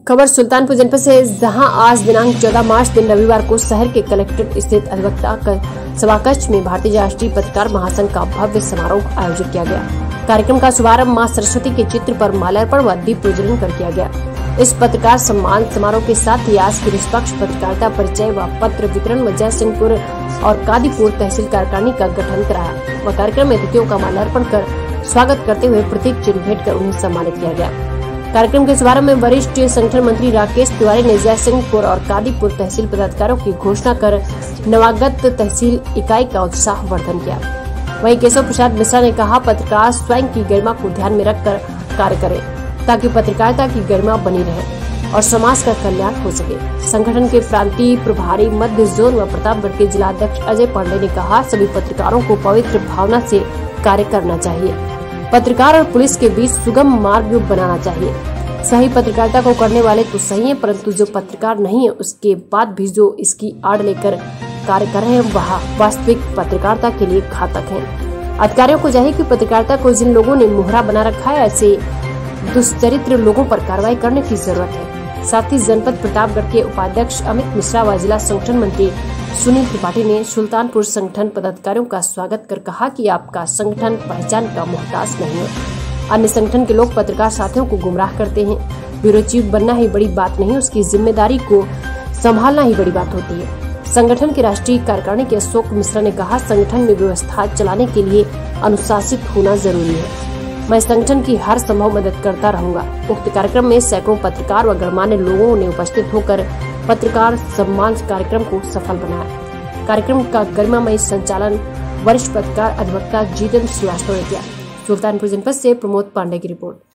खबर सुल्तानपुर जनपद से, जहां आज दिनांक 14 मार्च दिन रविवार को शहर के कलेक्ट्रेट स्थित अधिवक्ता सभाकक्ष में भारतीय राष्ट्रीय पत्रकार महासंघ का भव्य समारोह आयोजित किया गया। कार्यक्रम का शुभारंभ मां सरस्वती के चित्र पर माल्यार्पण व दीप प्रज्वलन कर किया गया। इस पत्रकार सम्मान समारोह के साथ ही आज की निष्पक्ष पत्रकारिता परिचय व पत्र वितरण व जयसिंहपुर और कादीपुर तहसील कार्यकारिणी का गठन कराया व कार्यक्रम में अतिथियों का माल्यार्पण कर स्वागत करते हुए प्रतीक चिन्ह भेंट कर उन्हें सम्मानित किया गया। कार्यक्रम के शुभारंभ में वरिष्ठ संगठन मंत्री राकेश तिवारी ने जयसिंहपुर और कादीपुर तहसील पदाधिकारियों की घोषणा कर नवागत तहसील इकाई का उत्साह वर्धन किया। वहीं केशव प्रसाद मिश्रा ने कहा, पत्रकार स्वयं की गरिमा को ध्यान में रखकर कार्य करें ताकि पत्रकारिता की गरिमा बनी रहे और समाज का कल्याण हो सके। संगठन के प्रांतीय प्रभारी मध्य जोन व प्रतापगढ़ के जिलाध्यक्ष अजय पांडे ने कहा, सभी पत्रकारों को पवित्र भावना से कार्य करना चाहिए। पत्रकार और पुलिस के बीच सुगम मार्ग बनाना चाहिए। सही पत्रकारिता को करने वाले तो सही है, परंतु जो पत्रकार नहीं है उसके बाद भी जो इसकी आड़ लेकर कार्य कर रहे हैं वह वास्तविक पत्रकारिता के लिए घातक है। अधिकारियों को चाहिए कि पत्रकारिता को जिन लोगों ने मुहरा बना रखा है ऐसे दुष्चरित्र लोगों पर कार्रवाई करने की जरूरत है। साथ ही जनपद प्रतापगढ़ के उपाध्यक्ष अमित मिश्रा व जिला संगठन मंत्री सुनील त्रिपाठी ने सुल्तानपुर संगठन पदाधिकारियों का स्वागत कर कहा कि आपका संगठन पहचान का मोहताज नहीं है। अन्य संगठन के लोग पत्रकार साथियों को गुमराह करते हैं। ब्यूरो चीफ बनना ही बड़ी बात नहीं, उसकी जिम्मेदारी को संभालना ही बड़ी बात होती है। संगठन के राष्ट्रीय कार्यकारिणी के अशोक मिश्रा ने कहा, संगठन में व्यवस्था चलाने के लिए अनुशासित होना जरूरी है। मैं संगठन की हर संभव मदद करता रहूंगा। उक्त कार्यक्रम में सैकड़ों पत्रकार व गणमान्य लोगों ने उपस्थित होकर पत्रकार सम्मान कार्यक्रम को सफल बनाया। कार्यक्रम का गरिमामय संचालन वरिष्ठ पत्रकार अधिवक्ता जितेंद्र श्रीवास्तव ने किया। सुल्तानपुर जनपद से प्रमोद पांडे की रिपोर्ट।